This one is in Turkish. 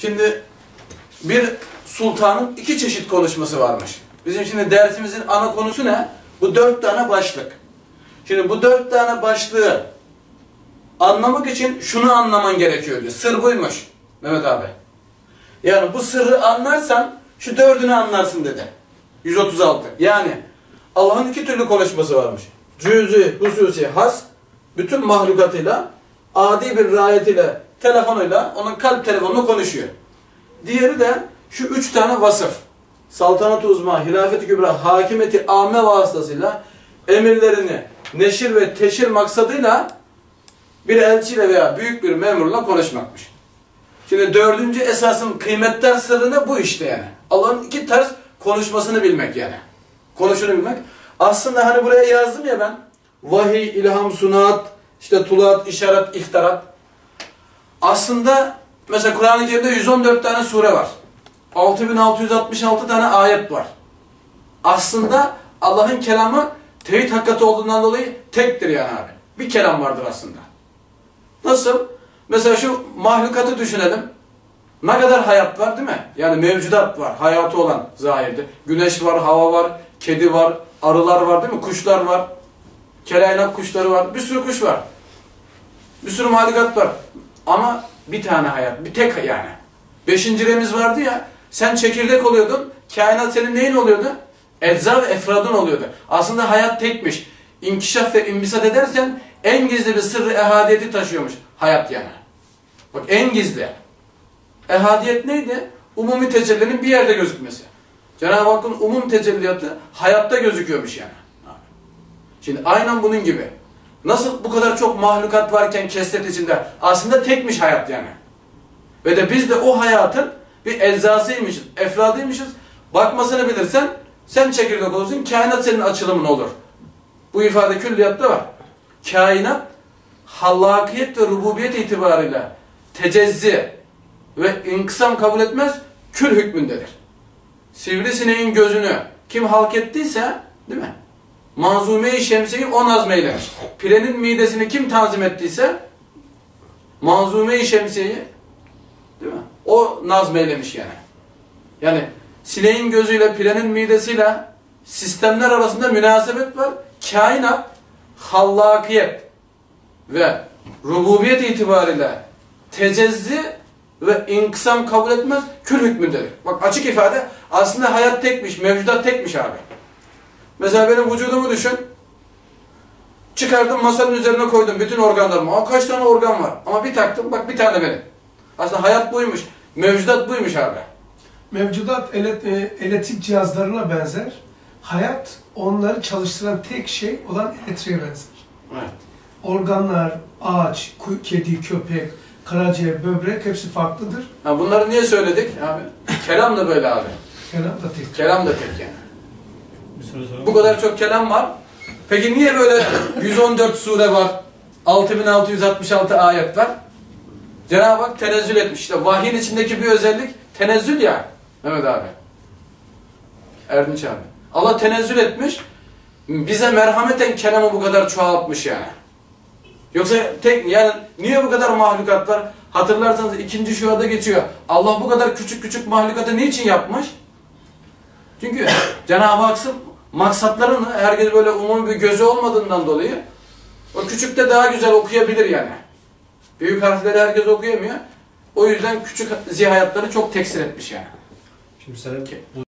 Şimdi bir sultanın iki çeşit konuşması varmış. Bizim şimdi dersimizin ana konusu ne? Bu 4 tane başlık. Şimdi bu 4 tane başlığı anlamak için şunu anlaman gerekiyor diyor. Sır buymuş Mehmet abi. Yani bu sırrı anlarsan şu 4'ünü anlarsın dedi. 136. Yani Allah'ın 2 türlü konuşması varmış. Cüz'i, hususi, has, bütün mahlukatıyla, adi bir rayetiyle, telefonuyla, onun kalp telefonunu konuşuyor. Diğeri de şu 3 tane vasıf. Saltanat-ı uzma, hilafet-i kübra, hakimiyeti âme vasıtasıyla emirlerini neşir ve teşhir maksadıyla bir elçiyle veya büyük bir memurla konuşmakmış. Şimdi 4. esasın kıymetler sırrı bu işte yani. Allah'ın 2 tarz konuşmasını bilmek yani. Konuşunu bilmek. Aslında hani buraya yazdım ya ben. Vahiy, ilham, sunat, işte tulat, işaret, ihtarat. Aslında mesela Kur'an-ı Kerim'de 114 tane sure var. 6666 tane ayet var. Aslında Allah'ın kelamı tevhid hakikati olduğundan dolayı tektir yani abi. Bir kelam vardır aslında. Nasıl? Mesela şu mahlukatı düşünelim. Ne kadar hayat var değil mi? Yani mevcudat var. Hayatı olan zahirde. Güneş var, hava var, kedi var, arılar var değil mi? Kuşlar var. Kelaynak kuşları var. Bir sürü kuş var. Bir sürü mahlukat var. Ama bir tane hayat. Bir tek yani. 5. remiz vardı ya. Sen çekirdek oluyordun. Kainat senin neyin oluyordu? Ecza ve efradın oluyordu. Aslında hayat tekmiş. İnkişaf ve imbisat edersen en gizli bir sırrı ehadiyeti taşıyormuş. Hayat yani. Bak en gizli. Ehadiyet neydi? Umumi tecellinin bir yerde gözükmesi. Cenab-ı Hakk'ın umum tecelliyatı hayatta gözüküyormuş yani. Şimdi aynen bunun gibi. Nasıl bu kadar çok mahlukat varken kesret içinde aslında tekmiş hayat yani. Ve de biz de o hayatın bir eczasıymışız, efradıymışız. Bakmasını bilirsen sen çekirdek olursun, kainat senin açılımın olur. Bu ifade külliyatta var. Kainat hallakiyet ve rububiyet itibarıyla tecezzi ve inkısam kabul etmez, kül hükmündedir. Sivrisineğin gözünü kim halk ettiyse, değil mi? Manzume-i şemsiyeyi o nazmeylemiş. Pirenin midesini kim tanzim ettiyse, manzume-i şemsiyeyi, değil mi? O nazmeylemiş yani. Yani sineğin gözüyle pirenin midesiyle sistemler arasında münasebet var. Kainat, hallakiyet ve rububiyet itibariyle tecezzi ve inkısam kabul etmez, kül hükmündedir. Bak açık ifade, aslında hayat tekmiş, mevcudat tekmiş abi. Mesela benim vücudumu düşün. Çıkardım, masanın üzerine koydum bütün organlarımı. Aa, kaç tane organ var? Ama bir taktım, bak bir tane benim. Aslında hayat buymuş, mevcudat buymuş abi. Mevcudat elektrik cihazlarına benzer. Hayat onları çalıştıran tek şey olan elektriğe benzer. Evet. Organlar, ağaç, kedi, köpek, karaciğer, böbrek hepsi farklıdır. Ha, bunları niye söyledik abi? Kelam da böyle abi. Kelam da tek. Kelam da tek yani. Bu kadar çok kelam var. Peki niye böyle 114 sure var? 6666 ayet var? Cenab-ı Hak tenezzül etmiş. İşte vahyin içindeki bir özellik tenezzül ya. Mehmet abi. Erdinç abi. Allah tenezzül etmiş. Bize merhameten kelamı bu kadar çoğaltmış yani. Yoksa tek yani niye bu kadar mahlukat var? Hatırlarsanız 2. şuada geçiyor. Allah bu kadar küçük küçük mahlukatı niçin yapmış? Çünkü Cenab-ı Hakk'ın maksatlarını herkes böyle umumi bir gözü olmadığından dolayı o küçük de daha güzel okuyabilir yani. Büyük harfleri herkes okuyamıyor. O yüzden küçük zihayatları çok teksir etmiş yani. Şimdi sen